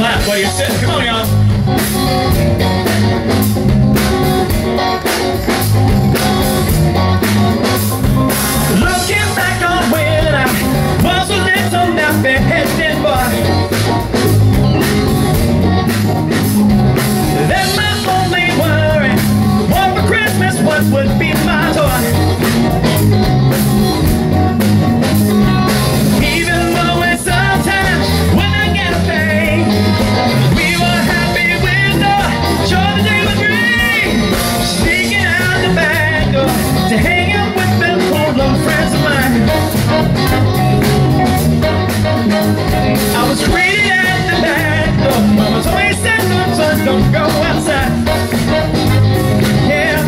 clap while you're sitting. Come on, y'all. Looking back on when I was a little nappy-headed boy, then my only worry was for Christmas what would be my toy. Even though it's sometimes when I get a thing, we were happy with the joy that they would bring. Sneaking out the back door to hang out with them old friends of mine. I was greeted at the back door. Mama told me, said, no, son, don't go outside. Yeah,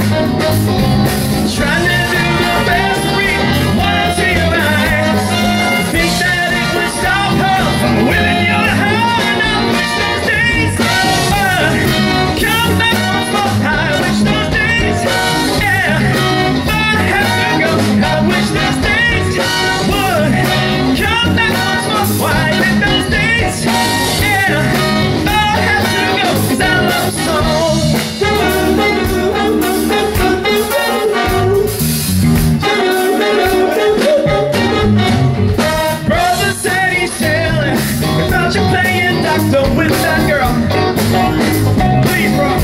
trying to do the best to read one to your eyes. Think that it would stop her from winning your heart. And I wish those days come back once more. I wish those days, yeah, but I have to go. I wish those days would come back once more. Why did those days, yeah, but I have to go, 'cause I love so. Brother said he's telling about you playing doctor with that girl. Please, bro,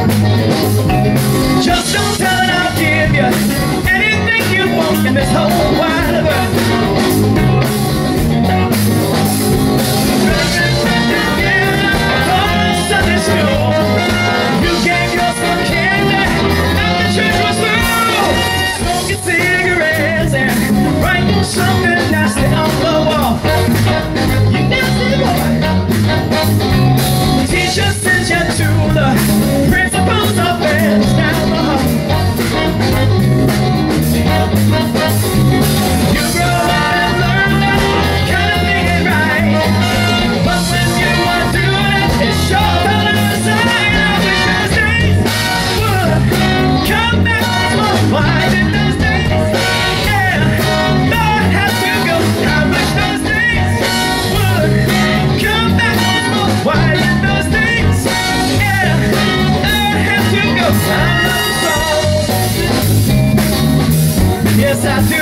just don't tell and I'll give you anything you want in this whole wide world. Sunday school, you gave your son candy after church was through, smoking cigarettes and writing something nasty on the wall. You nasty boy. The teacher sent you to the principal's office down the hall. You grow up and learn that kind of thing ain't right, but when you are doing it, it's sure coming aside. I wish those days would come back once more. Why did those days, yeah, Lord, have to go? I wish those days would come back once more. Why did those days, yeah, Lord, have to go? I love so. Yes, I do.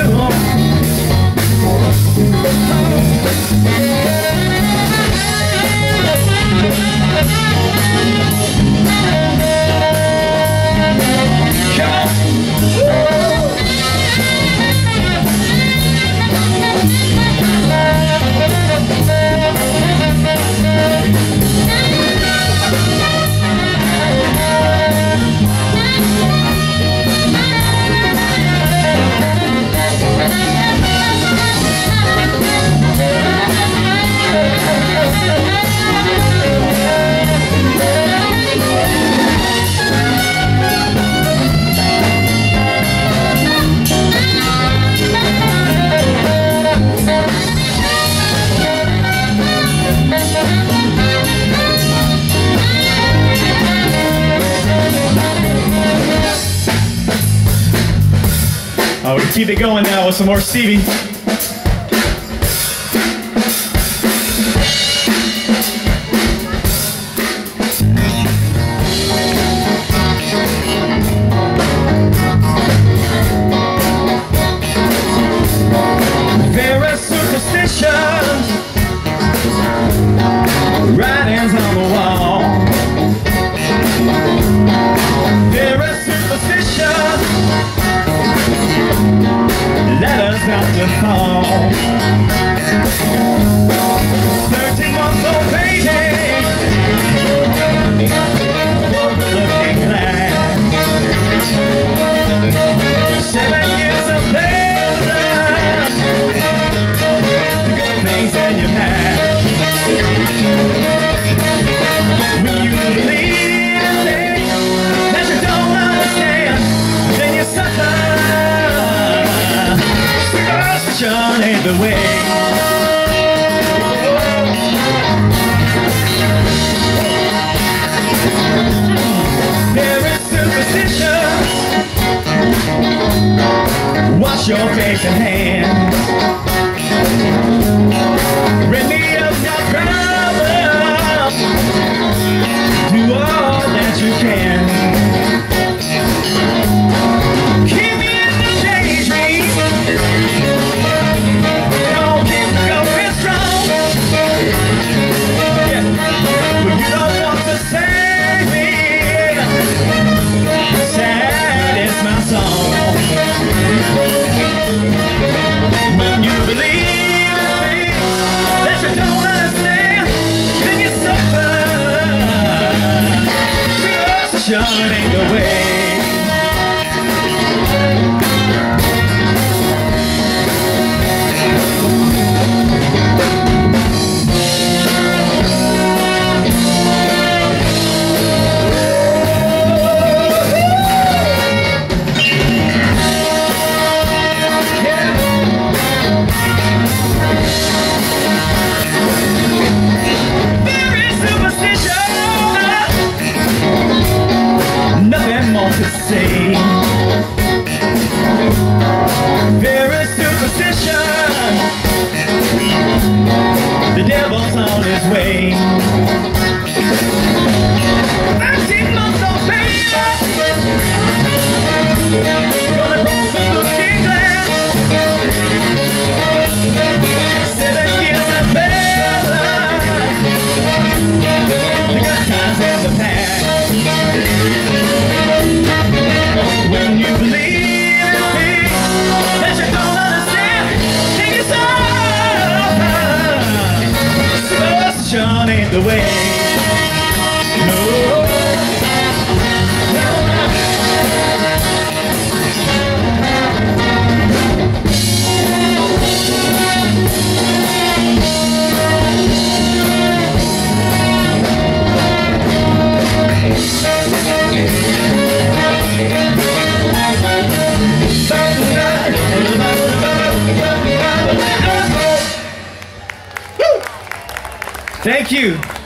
We keep it going now with some more Stevie. There are superstitions, writings on the wall. There are superstitions, letters not to fall. 13-month-old baby, looking glad. 7 years of pleasure, the good things in your past. When you believe in things that you don't understand, then you suffer. Superstition ain't the way. There is superstition. Wash your face and hands. Rid me of your problem. ain't the way. To say very superstition, the devil's on his way. 13 months of pain, gonna roll through looking glass. 7 years of better, the good times in the past. When you believe in things that you don't understand, think it's all. Superstition ain't the way. No. Thank you.